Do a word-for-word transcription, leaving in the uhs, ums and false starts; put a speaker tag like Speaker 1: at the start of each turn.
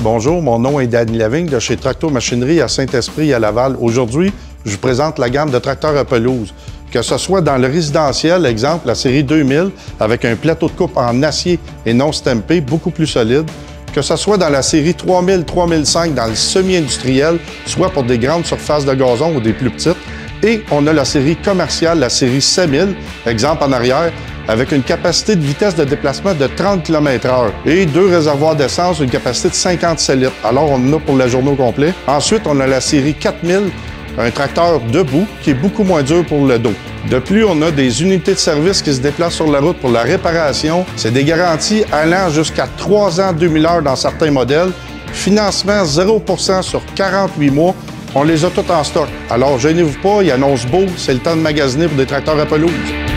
Speaker 1: Bonjour, mon nom est Danny Lavigne de chez Tracto Machinerie à Saint-Esprit à Laval. Aujourd'hui, je vous présente la gamme de tracteurs à pelouse. Que ce soit dans le résidentiel, exemple la série deux mille, avec un plateau de coupe en acier et non stampé, beaucoup plus solide. Que ce soit dans la série trois mille, trois mille cinq, dans le semi-industriel, soit pour des grandes surfaces de gazon ou des plus petites. Et on a la série commerciale, la série sept mille, exemple en arrière, avec une capacité de vitesse de déplacement de trente kilomètres heure et deux réservoirs d'essence, une capacité de cinquante-sept litres. Alors, on en a pour la journée au complet. Ensuite, on a la série quatre mille, un tracteur debout qui est beaucoup moins dur pour le dos. De plus, on a des unités de service qui se déplacent sur la route pour la réparation. C'est des garanties allant jusqu'à trois ans, deux mille heures dans certains modèles. Financement zéro pour cent sur quarante-huit mois. On les a tous en stock. Alors, gênez-vous pas, il annonce beau, c'est le temps de magasiner pour des tracteurs à pelouse.